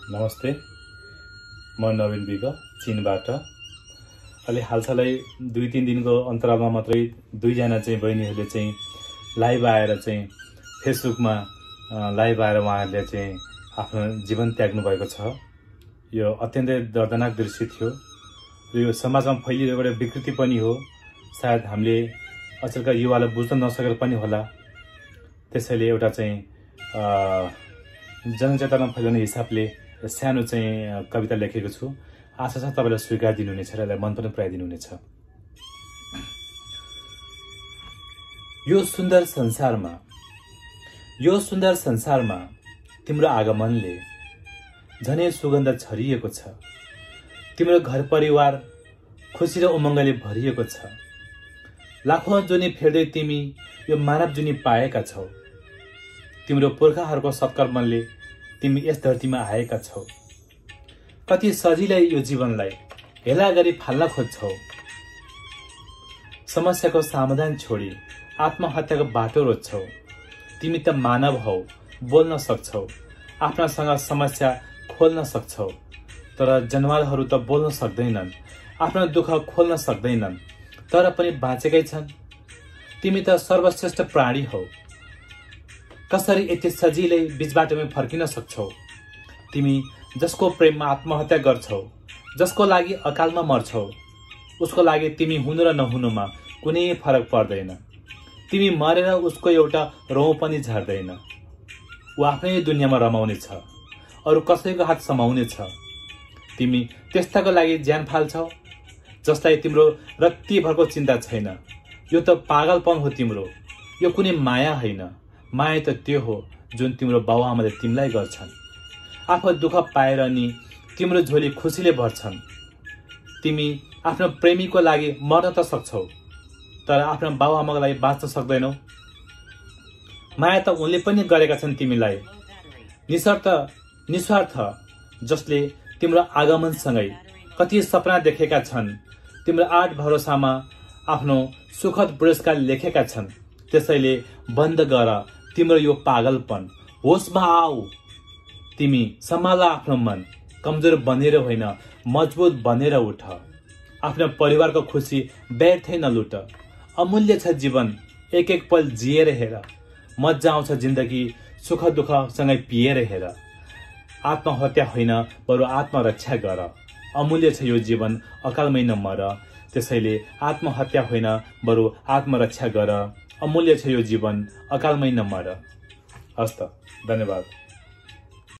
नमस्ते, म नवीन विक चीनबाट। अलि हालसालै 2-3 दिनको अन्तरालमा मात्रै दुईजना चाहिँ बहिनीहरूले चाहिँ लाइभ आएर चाहिँ फेसबुकमा लाइभ आएर उहाँहरूले चाहिँ आफ्नो जीवन त्याग्नु भएको छ। यो अत्यन्तै दर्दनाक दृश्य थियो र यो समाजमा फैलिरहेको एउटा विकृति पनि हो। सायद हामीले अचेलका युवालाई बुझ्न नसकेर पनि होला। त्यसैले एउटा चाहिँ जनचेतना फैलाउने हिसाबले सानो चाहिँ कविता लेखेको छु। आशा छ तपाईलाई स्वीकार दिनुहुनेछ र यसलाई मन पनि पराइदिनुहुनेछ। यो सुन्दर संसारमा तिम्रो आगमनले झनै सुगन्ध छरिएको छ। तिम्रो घर परिवार खुशी र उमङ्गले भरिएको छ। लाखौं जुनी फेर्दै तिमी यो मानव जुनी पाएका छौ। तिम्रो पुर्खाहरूको सत्कर्मले तिमी यस धरतीमा आएका छौ। कति सजिलै यो जीवनलाई हेला गरी फाल्न खोज्छौ। समस्याको समाधान छोडी आत्महत्याको बाटो रोज्छौ। तिमी त मानव हौ, बोल्न सक्छौ, आफ्नासँग समस्या खोल्न सक्छौ। तर जनावरहरू त बोल्न सक्दैनन्, आफ्नो दुःख खोल्न सक्दैनन्, तर पनि बाँचेकै छन्। तिमी त सर्वश्रेष्ठ प्राणी हौ। कसरी यति सजिलै बीचबाटोमै फर्किन सक्छौ? तिमी जसको प्रेममा आत्महत्या गर्छौ, जसको लागि अकालमा मर्छौ, उसको लागि तिमी हुनु र नहुनुमा कुनै फरक पर्दैन। तिमी मरेर उसको एउटा रौँ पनि झर्दैन। ऊ आफ्नै दुनियाँमा रमाउने छ, अरू कसैको हात समाउने छ। तिमी त्यस्ताको लागि ज्यान फाल्छौ जसलाई तिम्रो रत्तिभरको चिन्ता छैन। यो त पागलपन हो तिम्रो। यो कुनै माया होइन। माया त त्यो हो जुन तिम्रो बाउआमाले तिमीलाई गर्छन्। आफू दुःख पाएर नि तिम्रो झोली खुसीले भर्छन्। तिमी आफ्नो प्रेमीको लागि मर्न त सक्छौ, तर आफ्नो बाउआमाको लागि बाँच्न सक्दैनौ। माया त उनले पनि गरेका छन् तिमीलाई, निस्वार्थ, जसले तिम्रो आगमनसँगै कति सपना देखेका छन्। तिम्रो आठ भरोसामा आफ्नो सुखद पुरस्कार लेखेका छन्। त्यसैले बन्द गर तिम्रो यो पागलपन, होसमा आऊ। तिमी सम्हाल आफ्नो मन, कमजोर बनेर होइन मजबुत बनेर उठ। आफ्नो परिवारको खुसी व्यर्थै नलुट। अमूल्य छ जीवन, एक एक पल जिएर हेर। मजा आउँछ जिन्दगी सुख दुःखसँगै पिएर हेर। आत्महत्या होइन बरु आत्मरक्षा गर। अमूल्य छ यो जीवन, अकालमै नमर। त्यसैले आत्महत्या होइन बरु आत्मरक्षा गर। अमूल्य छ यो जीवन, अकालमै नमर। हस्त, धन्यवाद।